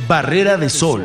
Barrera de Sol.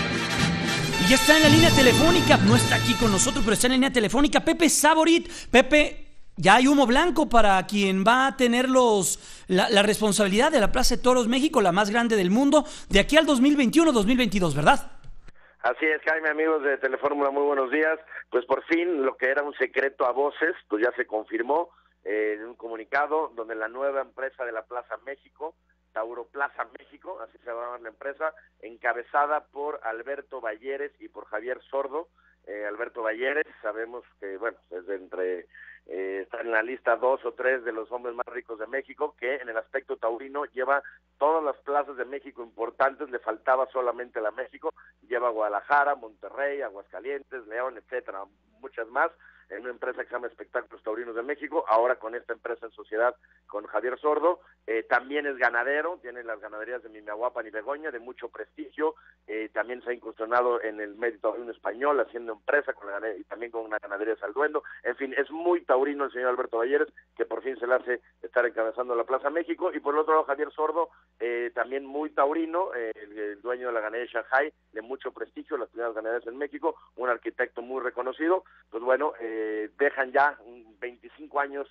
Y ya está en la línea telefónica, no está aquí con nosotros, pero está en la línea telefónica Pepe Saborit. Pepe, ya hay humo blanco para quien va a tener la responsabilidad de la Plaza de Toros México, la más grande del mundo, de aquí al 2021-2022, ¿verdad? Así es, Jaime, amigos de Telefórmula, muy buenos días. Pues por fin, lo que era un secreto a voces, pues ya se confirmó en un comunicado donde la nueva empresa de la Plaza México, Tauro Plaza México, así se llama la empresa, encabezada por Alberto Balleres y por Javier Sordo. Alberto Balleres, sabemos que, bueno, es de entre... está en la lista 2 o 3 de los hombres más ricos de México, que en el aspecto taurino lleva todas las plazas de México importantes, le faltaba solamente la México, lleva Guadalajara, Monterrey, Aguascalientes, León, etcétera, muchas más, en una empresa que se llama Espectáculos Taurinos de México, ahora con esta empresa en sociedad con Javier Sordo. También es ganadero, tiene las ganaderías de Mimahuapan y Begoña, de mucho prestigio, también se ha incursionado en el medio taurino español, haciendo empresa con y también con una ganadería de Salduendo. En fin, es muy taurino el señor Alberto Balleres, que por fin se le hace estar encabezando la Plaza México, y por el otro lado Javier Sordo, también muy taurino, el dueño de la ganadería de Shanghai, de mucho prestigio, las primeras ganaderías en México, un arquitecto muy reconocido. Pues bueno, dejan ya 25 años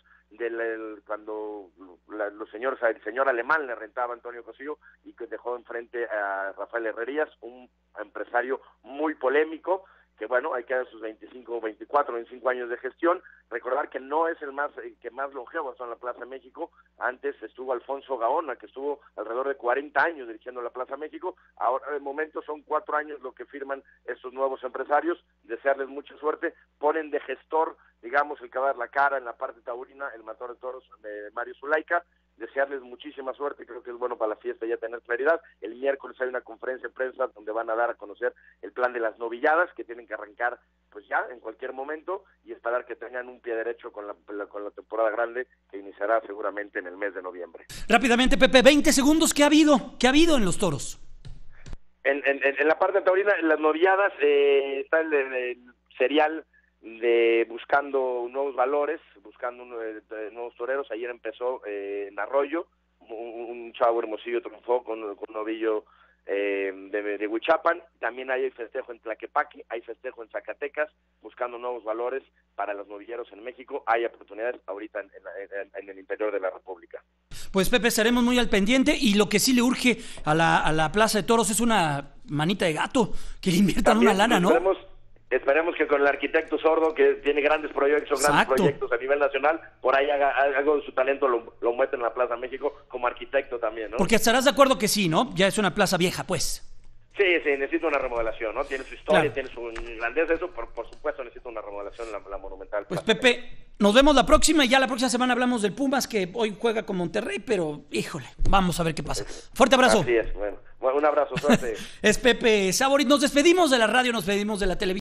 cuando el señor alemán le rentaba a Antonio Cosillo, y que dejó enfrente a Rafael Herrerías, un empresario muy polémico, que bueno, hay que dar sus 25 años de gestión. Recordar que no es el que más longevo está en la Plaza México. Antes estuvo Alfonso Gaona, que estuvo alrededor de 40 años dirigiendo la Plaza México. Ahora, de momento, son 4 años lo que firman estos nuevos empresarios. Desearles mucha suerte. Ponen de gestor, digamos, el que va a dar la cara en la parte taurina, el matador de toros de Mario Zulaika. Desearles muchísima suerte, creo que es bueno para la fiesta ya tener claridad. El miércoles hay una conferencia de prensa donde van a dar a conocer el plan de las novilladas, que tienen que arrancar pues ya en cualquier momento, y esperar que tengan un pie derecho con la temporada grande, que iniciará seguramente en el mes de noviembre. Rápidamente, Pepe, 20 segundos, ¿qué ha habido en los toros? En la parte taurina, en las novilladas, está el serial de buscando nuevos valores, buscando nuevos toreros. Ayer empezó en Arroyo, un chavo Hermosillo triunfó con un novillo de Huichapan. También hay festejo en Tlaquepaque, hay festejo en Zacatecas, buscando nuevos valores para los novilleros en México. Hay oportunidades ahorita en el interior de la República. Pues Pepe, estaremos muy al pendiente, y lo que sí le urge a la Plaza de Toros es una manita de gato, que le inviertan también una lana, ¿no? Esperemos que con el arquitecto Sordo, que tiene grandes proyectos a nivel nacional, por ahí haga algo de su talento, lo mete en la Plaza México como arquitecto también, ¿no? Porque estarás de acuerdo que sí, ¿no? Ya es una plaza vieja, pues. Sí, necesita una remodelación, ¿no? Tiene su historia, claro, tiene su grandeza, eso por supuesto necesita una remodelación la monumental. Pues Pepe, nos vemos la próxima, y ya la próxima semana hablamos del Pumas, que hoy juega con Monterrey, pero híjole, vamos a ver qué pasa. Fuerte abrazo. Así es, bueno, un abrazo, suerte. Es Pepe Saborit. Nos despedimos de la radio, nos despedimos de la televisión.